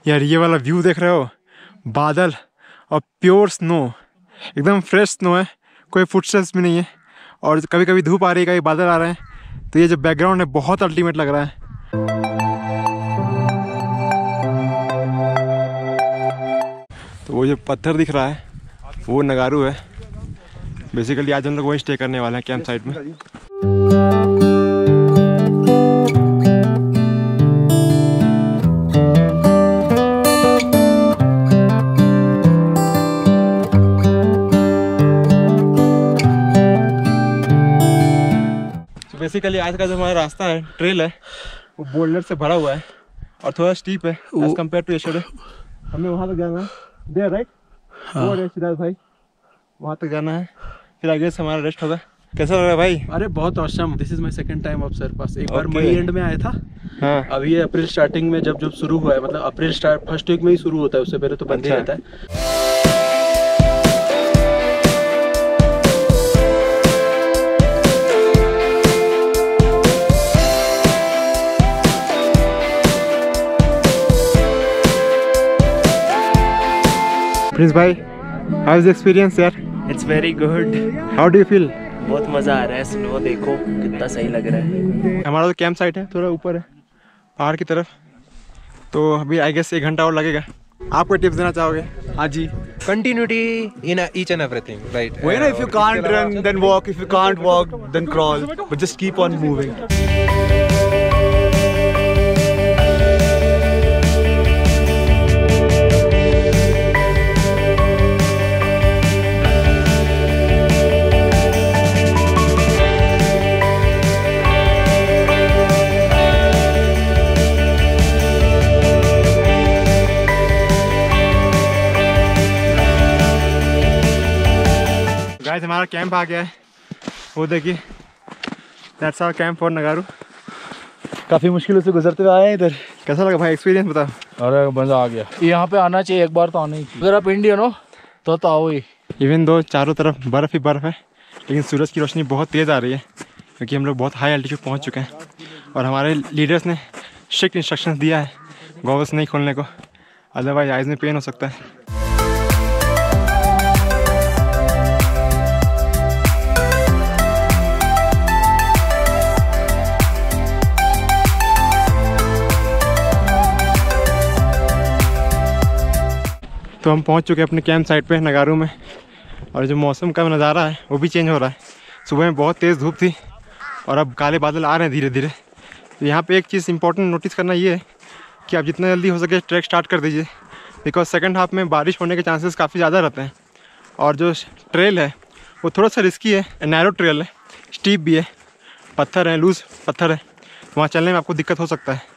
यार ये वाला व्यू देख रहे हो, बादल और प्योर स्नो, एकदम फ्रेश स्नो है, कोई फुटस्टेप्स भी नहीं है। और कभी कभी धूप आ रही है, कभी बादल आ रहे हैं, तो ये जो बैकग्राउंड है बहुत अल्टीमेट लग रहा है। तो वो जो पत्थर दिख रहा है वो नगारू है। बेसिकली आज हम लोग वहीं स्टे करने वाले हैं कैंप साइट में। बेसिकली आज का जो हमारा रास्ता है, ट्रेल है, वो बोल्डर से भरा हुआ है और थोड़ा स्टीप है एज कम्पेयर टू यस्टरडे। हमें वहाँ तक जाना है, देयर राइट? वो सिद्धार्थ भाई, वहाँ तक जाना है, फिर आगे से हमारा रेस्ट होगा। कैसा लग रहा है भाई? अरे बहुत awesome. This is my second time of Sar pass. एक बार मई एंड में आया था। हाँ। अभी ये अप्रैल स्टार्टिंग में जब शुरू हुआ है, मतलब अप्रैल स्टार्ट फर्स्ट वीक में ही शुरू होता है, उससे पहले तो बंद ही रहता है। प्रिंस भाई, हाउ इज द एक्सपीरियंस यार? It's very good. How do you feel? बहुत मज़ा आ रहा है। स्नो देखो कितना सही लग रहा है। हमारा तो कैंप साइट है थोड़ा ऊपर है पहाड़ की तरफ, तो अभी आई गेस 1 घंटा और लगेगा। आप कोई टिप्स देना चाहोगे? हाँ जी, continuity in each and everything, right? Well, if you can't run, then walk. If you can't walk, then crawl. But just keep on moving. Guys हमारा कैंप आ गया है, वो देखिए, that's our camp for Nagaru. काफ़ी मुश्किलों से गुजरते हुए आए हैं इधर। कैसा लगा भाई, एक्सपीरियंस बताओ। अरे मजा आ गया, यहाँ पे आना चाहिए, एक बार तो आना ही चाहिए। अगर आप इंडियन हो तो आओ ही। इवन दो चारों तरफ बर्फ़ ही बर्फ़ है, लेकिन सूरज की रोशनी बहुत तेज़ आ रही है, क्योंकि हम लोग बहुत हाई एल्टीट्यूड पहुँच चुके हैं और हमारे लीडर्स ने स्ट्रिक्ट इंस्ट्रक्शंस दिया है गॉगल्स नहीं खोलने को, अदरवाइज आइज़ में पेन हो सकता है। तो हम पहुंच चुके हैं अपने कैंप साइट पे नगारू में, और जो मौसम का नज़ारा है वो भी चेंज हो रहा है। सुबह में बहुत तेज़ धूप थी और अब काले बादल आ रहे हैं धीरे धीरे। तो यहाँ पे एक चीज़ इंपॉर्टेंट नोटिस करना ये है कि आप जितना जल्दी हो सके ट्रैक स्टार्ट कर दीजिए, बिकॉज सेकंड हाफ में बारिश होने के चांसेस काफ़ी ज़्यादा रहते हैं। और जो ट्रेल है वो थोड़ा सा रिस्की है, नैरो ट्रेल है, स्टीप भी है, पत्थर है, लूज पत्थर है, वहाँ चलने में आपको दिक्कत हो सकता है।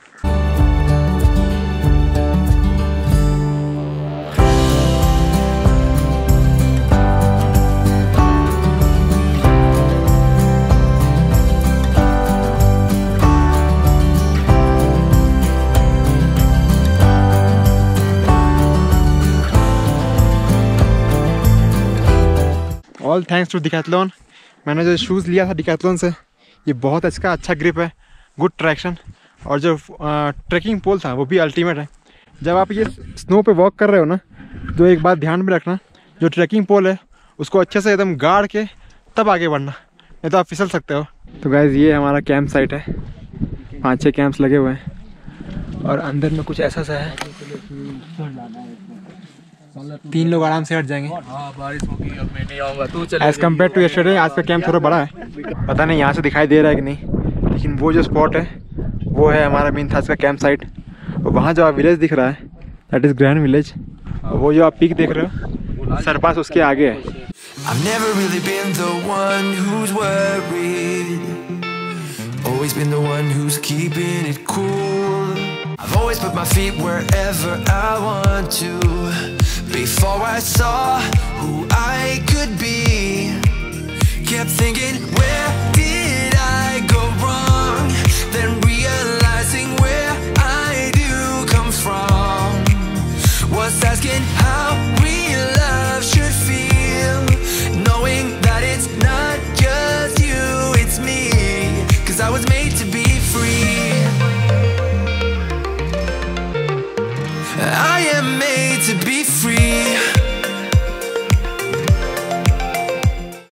All thanks to Decathlon. मैंने जो शूज़ लिया था डिकैथलॉन से, ये बहुत अच्छा ग्रिप है, गुड ट्रैक्शन, और जो ट्रैकिंग पोल था वो भी अल्टीमेट है। जब आप ये स्नो पे वॉक कर रहे हो ना, तो एक बात ध्यान में रखना, जो ट्रैकिंग पोल है उसको अच्छे से एकदम गाड़ के तब आगे बढ़ना, नहीं तो आप फिसल सकते हो। तो गाइज़ ये हमारा कैंप साइट है, 5-6 कैंप्स लगे हुए हैं और अंदर में कुछ ऐसा सा है, 3 लोग आराम से हट जाएंगे। हाँ, बारिश होगी, अब मैं नहीं आऊँगा, तू चल। एज़ कम्पेयर टू यस्टरडे आज का कैंप थोड़ा बड़ा है, पता नहीं यहाँ से दिखाई दे रहा है कि नहीं, लेकिन वो जो स्पॉट है वो है हमारा मेन था का कैंप साइट। और वहाँ जो विलेज दिख रहा है दैट इज़ ग्रैंड विलेज, और वो जो आप पीक देख रहे हो सरपास उसके आगे है। I've never really been the one who's worried, always been the one who's keeping it cool. I've always put my feet wherever I want to. Before I saw who I could be, kept thinking, where did I go wrong? Then realizing where I do come from, was asking how real love should feel, knowing that it's not just you, it's me, 'cause I was made to be free. made to be free.